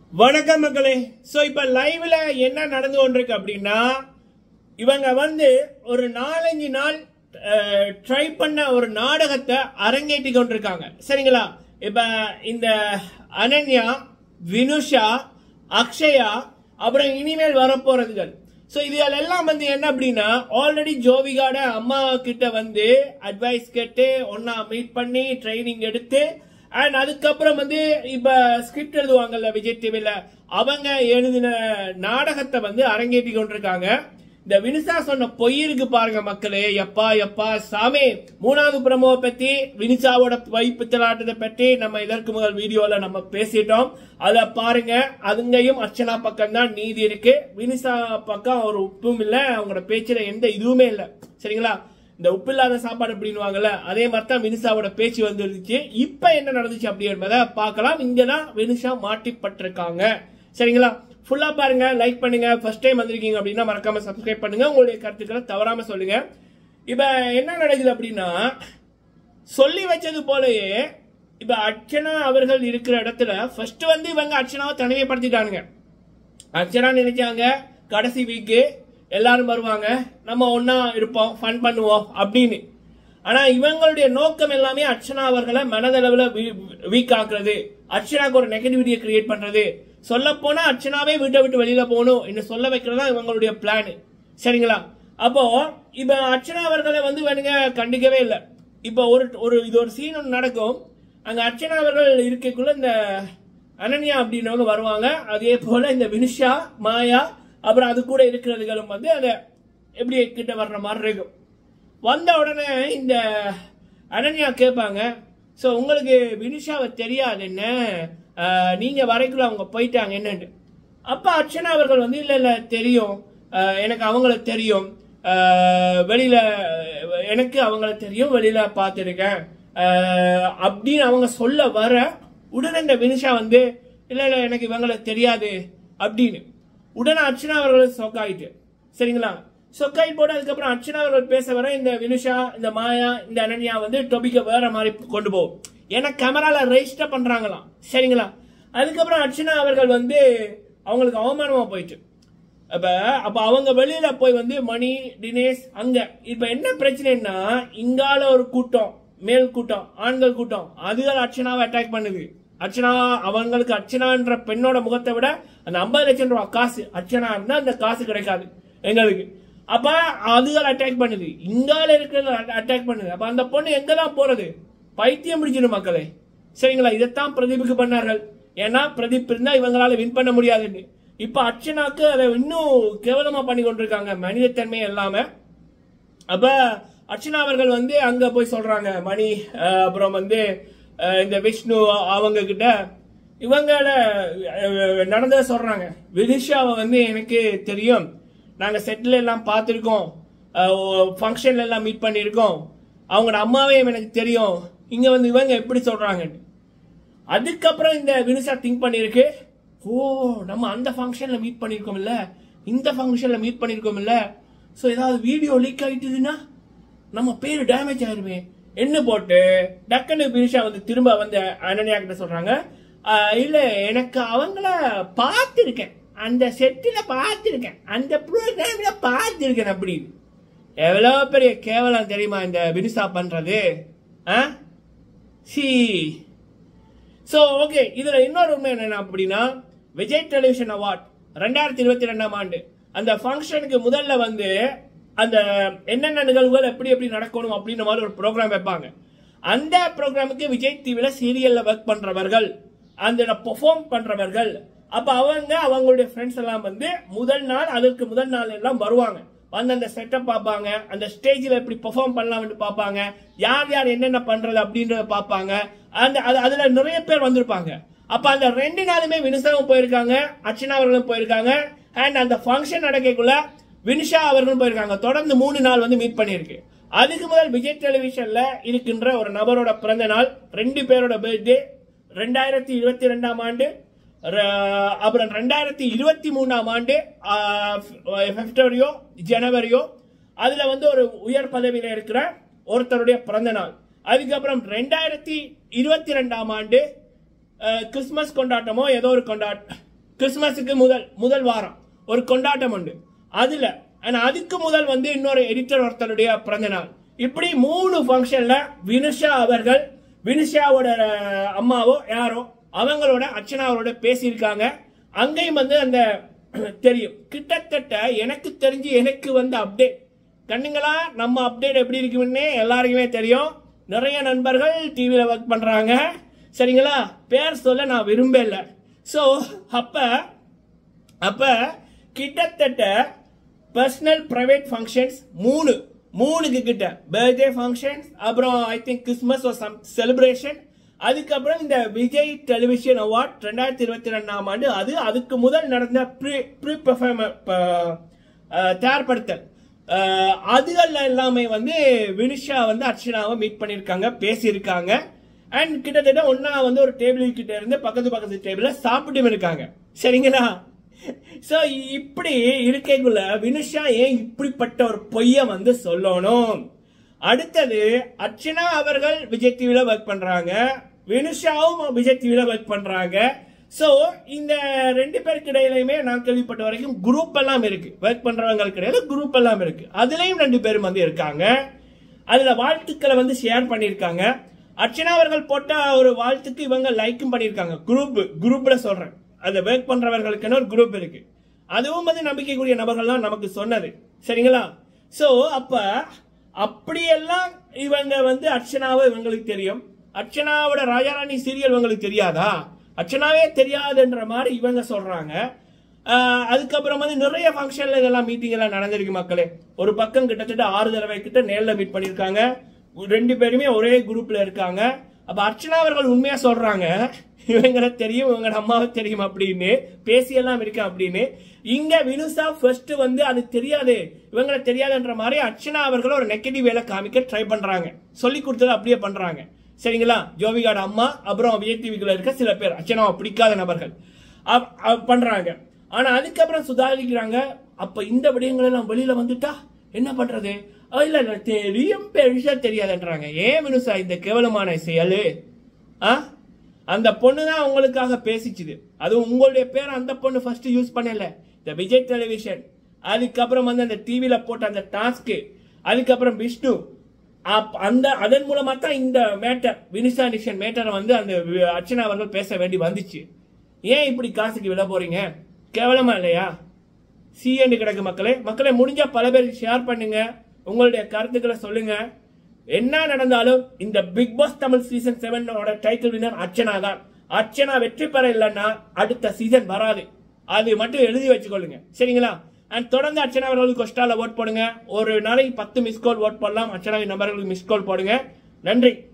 வணக்கம் மக்களே. சோ இப்ப லைவ்ல என்ன நடந்து கொண்டிருக்கு அப்படின்னா, இவங்க ஒரு 4-5 நாள் ட்ரை பண்ண ஒரு நாடகத்தை அரங்கேற்றி கொண்டிருக்காங்க. சரிங்களா? இப்ப இந்த அனன்யா, வினுஷா, அக்ஷயா, அப்புறம் இனிமேல் வரப்போறதுகள். சோ இதுகள் எல்லாம் என்ன அப்படின்னா, ஆல்ரெடி ஜோவிகாட அம்மா கிட்ட அட்வைஸ் கேட்டு ஒன்னா மீட் பண்ணி ட்ரைனிங் எடுத்து அண்ட் அதுக்கப்புறம் இப்ப ஸ்கிரிப்ட் எழுதுவாங்கல்ல விஜய் டிவில, அவங்க எழுதின நாடகத்தை அரங்கேற்றி கொண்டிருக்காங்க. இந்த வினுஷா சொன்ன பொய் இருக்கு பாருங்க மக்களே. எப்பா எப்பா சாமி. 3வது ப்ரோமோ பத்தி, வினுஷாவோட பொய் பித்தலாட்டத்தை பற்றி நம்ம இதற்கு முதல் வீடியோல நம்ம பேசிட்டோம். அத பாருங்க. அதுங்கயும் அர்ச்சனா பக்கம் தான் நீதி இருக்கு. வினுஷா பக்கம் ஒரு உப்பும் இல்ல, அவங்களோட பேச்சுல எந்த இதுவுமே இல்ல. சரிங்களா? இந்த உப்பு இல்லாத சாப்பாடு அப்படின்னுவாங்கல்ல, அதே மாதிரி தான் வினுஷாவோட பேச்சு வந்துருச்சு. இப்ப என்ன நடந்துச்சு அப்படி என்பதை பார்க்கலாம். இங்கதான் வினுஷா மாட்டிப்பட்டிருக்காங்க. சரிங்களா? ஃபுல்லா பாருங்க, லைக் பண்ணுங்க. ஃபர்ஸ்ட் டைம் வந்திருக்கீங்க அப்படின்னா மறக்காம சப்ஸ்கிரைப் பண்ணுங்க. உங்களுடைய கருத்துக்களை தவறாம சொல்லுங்க. இப்ப என்ன நடக்குது அப்படின்னா, சொல்லி வச்சது போலயே இப்ப அர்ச்சனா அவர்கள் இருக்கிற இடத்துல ஃபர்ஸ்ட் இவங்க அர்ச்சனாவை தனிமைப்படுத்திட்டானுங்க. அர்ச்சனா நினைச்சாங்க கடைசி வீக்கு எல்லாரும் வருவாங்க, நம்ம ஒன்னா இருப்போம், ஃபன் பண்ணுவோம் அப்படின்னு. ஆனா இவங்களுடைய நோக்கம் எல்லாமே அர்ச்சனா அவர்களை மனதளவுல வீக் ஆக்குறது, அர்ச்சனாக்கு ஒரு நெகட்டிவிட்டியை கிரியேட் பண்றது, சொல்ல போனா அர்ச்சனாவே வீட்டை விட்டு வெளியில போகணும் என்று சொல்ல வைக்கிறதா இவங்களுடைய பிளான். சரிங்களா? அப்போ இப்ப அர்ச்சனா அவர்களை வேணுங்க கண்டிக்கவே இல்லை. இப்ப இது ஒரு சீன் ஒன்று நடக்கும். அங்க அர்ச்சனா அவர்கள் இருக்கக்குள்ள இந்த அனன்யா அப்படின்னவங்க வருவாங்க. அதே போல இந்த வினுஷா, மாயா, அப்புறம் அது கூட இருக்கிறதுகளும் அதை எப்படி கிட்ட வர்ற மாதிரி இருக்கும். வந்த உடனே இந்த அனன்யா கேட்பாங்க, சோ உங்களுக்கு வினுஷாவை தெரியாது என்ன, நீங்க வரைக்குள்ள அவங்க போயிட்டாங்க என்னன்னு. அப்ப அர்ச்சனா அவர்கள் இல்ல இல்ல தெரியும், எனக்கு அவங்கள தெரியும், வெளியில எனக்கு அவங்கள தெரியும், வெளியில பார்த்திருக்கேன் அப்படின்னு அவங்க சொல்ல வர உடனே இந்த வினுஷா இல்ல இல்ல எனக்கு இவங்கள தெரியாது அப்படின்னு உடனே அர்ச்சனா அவர்கள் சொக்காயிட்டு. சரிங்களா? சொக்காயிட்டு போட்டு அதுக்கப்புறம் அர்ச்சனா அவர்கள் பேச வர இந்த வினுஷா, இந்த மாயா, இந்த அனன்யா டொபிக்க வேற மாதிரி கொண்டு போகும். ஏன்னா கேமரால ரெஜிஸ்டா பண்றாங்களாம். சரிங்களா? அதுக்கப்புறம் அர்ச்சனா அவர்கள் அவங்களுக்கு அவமானமா போயிட்டு அப்ப அவங்க வெளியில போய் மணி, தினேஷ் அங்க. இப்ப என்ன பிரச்சனைன்னா, இங்கால ஒரு கூட்டம், மேல் கூட்டம், ஆண்கள் கூட்டம், அதுகள் அர்ச்சனாவை அட்டாக் பண்ணுது. அர்ச்சனா அவங்களுக்கு அர்ச்சனான்ற பெண்ணோட முகத்தை விட அந்த 50 லட்சம் ரூபாய் காசு அர்ச்சனா இருந்தா அந்த காசு கிடைக்காது எங்களுக்கு. அப்ப அதுகள் அட்டாக் பண்ணுது, இங்கால இருக்கிறது அட்டாக் பண்ணுது. அப்ப அந்த பொண்ணு எங்கெல்லாம் போறது? பைத்தியம் பிடிச்சிடும் மக்களே. சரிங்களா? இதைத்தான் பிரதீப்புக்கு பண்ணார்கள். ஏன்னா பிரதீப் இருந்தா இவங்களால வின் பண்ண முடியாதுன்னு. இப்ப அர்ச்சனாக்கு அதை இன்னும் கேவலமா பண்ணி கொண்டிருக்காங்க, மனிதத்தன்மை இல்லாம. அப்ப அர்ச்சனா அவர்கள் அங்க போய் சொல்றாங்க, மணி அப்புறம் இந்த விஷ்ணு அவங்க கிட்ட இவங்கள நடந்தத சொல்றாங்க. வினுஷாவை எனக்கு தெரியும், நாங்க செட்ல எல்லாம் பார்த்திருக்கோம், ஃபங்க்ஷன்ல எல்லாம் மீட் பண்ணிருக்கோம், அவங்களோட அம்மாவையும் எனக்கு தெரியும், இங்க இவங்க எப்படி சொல்றாங்க. அதுக்கப்புறம் இந்த வினுஷா திங்க் பண்ணிருக்கு, ஓ நம்ம அந்த ஃபங்க்ஷன்ல மீட் பண்ணிருக்கோம் இல்ல, இந்த ஃபங்க்ஷன்ல மீட் பண்ணிருக்கோம் இல்ல, சோ ஏதாவது வீடியோ லீக் ஆயிட்டுதுன்னா நம்ம பேரு டேமேஜ் ஆயிருமே என்ன போட்டு டக்குன்னு வினுஷா திரும்ப அனன்யா கிட்ட சொல்றாங்க, இல்ல எனக்கு அவங்கள பார்த்திருக்கேன், அந்த செட்டில பார்த்திருக்கேன், அந்த ப்ரோக்ராம்ல பார்த்திருக்கேன் அப்படின்னு. எவ்வளவு பெரிய கேவலம் தெரியுமா இந்த வினுஷா பண்றது? சோ ஓகே, இதுல இன்னொரு உண்மை என்ன அப்படின்னா, விஜய் டெலிவிஷன் அவார்ட் 2022ஆம் ஆண்டு அந்த ஃபங்க்ஷனுக்கு முதல்ல அந்த என்னென்ன நிகழ்வுகள் எப்படி எப்படி நடக்கணும் அப்படின்ற மாதிரி ஒரு ப்ரோக்ராம் வைப்பாங்க. அந்த ப்ரோக்ராமுக்கு விஜய் டிவில சீரியல்ல ஒர்க் பண்றவர்கள், அந்த பெர்ஃபார்ம் பண்றவர்கள், அப்ப அவங்களுடைய ஃப்ரெண்ட்ஸ் எல்லாம் முதல் நாள், அதற்கு முதல் நாள் எல்லாம் வருவாங்க. அந்த செட்டப் பார்ப்பாங்க, அந்த ஸ்டேஜ்ல எப்படி பெர்ஃபார்ம் பண்ணலாம்னு பார்ப்பாங்க, யார் யார் என்னென்ன பண்றது அப்படின்றத பார்ப்பாங்க. அதுல நிறைய பேர் வந்திருப்பாங்க. அப்ப அந்த 2 நாளுமே வினுஷாவும் போயிருக்காங்க, அர்ச்சனா அவர்களும் போயிருக்காங்க. அண்ட் அந்த ஃபங்க்ஷன் நடக்கக்குள்ள வினுஷா அவர்களும் போயிருக்காங்க. தொடர்ந்து 3 நாள் மீட் பண்ணிருக்கு. அதுக்கு முதல் விஜய் டெலிவிஷன்ல இருக்கின்ற ஒரு நபரோட பிறந்த நாள், 2 பேரோட பர்த்டே, 2022ஆம் ஆண்டு, அப்புறம் 2023ஆம் ஆண்டு பிப்ரவரியோ ஜனவரியோ, அதுல ஒரு உயர் பதவியில இருக்கிற ஒருத்தருடைய பிறந்த நாள். அதுக்கப்புறம் 2022ஆம் ஆண்டு கிறிஸ்துமஸ் கொண்டாட்டமோ ஏதோ ஒரு கிறிஸ்துமஸுக்கு முதல் வாரம் ஒரு கொண்டாட்டம் உண்டு. அதுக்கு முதல் வந்து இன்னொரு எடிட்டர் ஒருத்தருடைய பிறந்த நாள். இப்படி 3 ஃபங்க்ஷன்ல வினுஷா அவர்கள், வினுஷாவோட அம்மாவோ யாரோ அவங்களோட அர்ச்சனாவோட பேசியிருக்காங்க. அங்கேயும் வந்து அந்த தெரியும் கிட்டத்தட்ட எனக்கு தெரிஞ்சு எனக்கு வந்து அப்டேட் கண்ணுங்களா நம்ம அப்டேட் எப்படி இருக்குன்னு எல்லாருக்குமே தெரியும். நிறைய நண்பர்கள் டிவியில ஒர்க் பண்றாங்க. சரிங்களா, பேர் சொல்ல நான் விரும்பல. ஸோ அப்ப கிட்டத்தட்ட பர்சனல் பிரைவேட் ஃபங்க்ஷன்ஸ் 3 கிட்ட பர்த்டே ஃபங்க்ஷன்ஸ், அப்புறம் ஐ திங்க் கிறிஸ்மஸ் செலிப்ரேஷன், அதுக்கப்புறம் இந்த விஜய் டெலிவிஷன் அவார்ட் 2022ஆம் ஆண்டு அதுக்கு முதல் நடந்த ப்ரீ தயார்படுத்தல் அதுகள் எல்லாமே வந்து வினுஷா வந்து அர்ச்சனாவை மீட் பண்ணியிருக்காங்க, பேசியிருக்காங்க. அண்ட் கிட்டத்தட்ட ஒன்னா வந்து ஒரு டேபிள் கிட்ட இருந்து பக்கத்து டேபிள்ல சாப்பிட்டு இருக்காங்க. சரிங்களா, சோ இப்படி இருக்கைக்குள்ள வினுஷா ஏன் இப்படிப்பட்ட ஒரு பொய்ய வந்து சொல்லணும்? அடுத்தது அர்ச்சனா அவர்கள் விஜய் டிவில ஒர்க் பண்றாங்க, வினுஷாவும் விஜய் டிவில ஒர்க் பண்றாங்க. சோ இந்த 2 பேருக்கு இடையிலுமே நான் கேள்விப்பட்ட வரைக்கும் குரூப் எல்லாம் இருக்கு, ஒர்க் பண்றவங்களுக்கு இடையில குரூப் எல்லாம் இருக்கு. அதுலயும் 2 பேரும் வந்து இருக்காங்க. அதுல வாழ்த்துக்களை வந்து ஷேர் பண்ணிருக்காங்க. அர்ச்சனா அவர்கள் போட்ட ஒரு வாழ்த்துக்கு இவங்க லைக்கும் பண்ணிருக்காங்க. குரூப்ல சொல்றேன், அந்த ஒர்க் பண்றவர்களுக்கு ஒரு குரூப் இருக்கு. அதுவும் வந்து நம்பிக்கைக்குரிய நபர்கள் தான் நமக்கு சொன்னது. சரிங்களா, சோ அப்படியெல்லாம் இவங்க வந்து அர்ச்சனாவை இவங்களுக்கு தெரியும். அர்ச்சனாவோட ராஜாராணி சீரியல் இவங்களுக்கு தெரியாதா? அர்ச்சனாவே தெரியாதுன்ற மாதிரி இவங்க சொல்றாங்க. அதுக்கப்புறம் வந்து நிறைய ஃபங்க்ஷன்ல இதெல்லாம் மீட்டிங் எல்லாம் நடந்திருக்கு மக்களே. ஒரு பக்கம் கிட்டத்தட்ட 6 தடவை கிட்ட நேர்ல மீட் பண்ணிருக்காங்க. 2 பேருமே ஒரே குரூப்ல இருக்காங்க. அப்ப அர்ச்சனா அவர்கள் உண்மையா சொல்றாங்க, இவங்களை தெரியும், இவங்க அம்மாவை தெரியும் அப்படின்னு பேசியெல்லாம் இருக்கேன் அப்படின்னு. இங்க வினுஷா ஃபர்ஸ்ட் வந்து அது தெரியாது, இவங்களை தெரியாதுன்ற மாதிரி அர்ச்சனா அவர்கள் ஒரு நெகட்டிவ் வேலை காமிக்க ட்ரை பண்றாங்க. சொல்லி கொடுத்தது அப்படியே பண்றாங்க. சரிங்களா, ஜோவிகாட அம்மா அப்புறம் விஜய் டிவிக்குள்ள இருக்க சில பேர் அர்ச்சனாவை பிடிக்காத நபர்கள் பண்றாங்க. ஆனா அதுக்கப்புறம் சுதாரிக்கிறாங்க. அப்ப இந்த விடயங்கள் எல்லாம் வெளியில வந்துட்டா என்ன பண்றது? இல்ல தெரியும், பெருசா தெரியாதுன்றாங்க. ஏன் வினுஷா இந்த கேவலமான செயலு? அந்த பொண்ணு தான் உங்களுக்காக பேசிச்சுது. அது உங்களுடைய பேர் அந்த பொண்ணு ஃபர்ஸ்ட் யூஸ் பண்ணல. இந்த விஜய் டெலிவிஷன், அதுக்கப்புறம் வந்து அந்த டிவில போட்ட அந்த டாஸ்க், அதுக்கப்புறம் விஷ்ணு, அதன் மூலமா தான் இந்த மேட்டர் வினுஷா நிஷன் மேட்டரை வந்து அந்த அர்ச்சனா அவர்கள் பேச வேண்டி வந்துச்சு. ஏன் இப்படி காசுக்கு விட போறீங்க? கேவலமா இல்லையா? சிஎண்டு கிடக்கு மக்களே முடிஞ்சா பல பேருக்கு ஷேர் பண்ணுங்க, உங்களுடைய கருத்துக்களை சொல்லுங்க. என்ன நடந்தாலும் இந்த big boss Tamil season 7 title winner Archana தான். அர்ச்சனா வெற்றி பெற இல்லைன்னா அடுத்த சீசன் வராது, அது மட்டும் எழுதி வச்சுக்கொள்ளுங்க. சரிங்களா, அண்ட் தொடர்ந்து அர்ச்சனா அவர்களுக்கு கொஸ்டால ஓட் போடுங்க. ஒரு நாளைக்கு 10 மிஸ் கால் ஓட் போடலாம். அர்ச்சனாவின் நம்பர்களுக்கு மிஸ் கால் போடுங்க. நன்றி.